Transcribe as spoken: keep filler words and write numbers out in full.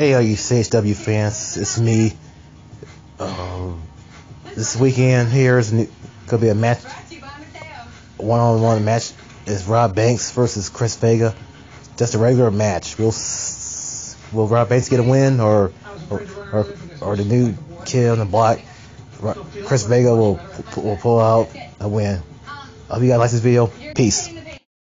Hey, all you C H W fans, it's me. Um, this weekend here is going to be a match, one-on-one match. Is Robb Banks versus Chris Vega. Just a regular match. Will Will Robb Banks get a win, or or or, or the new kid on the block, Chris Vega, will will pull out a win? I hope you guys like this video. Peace.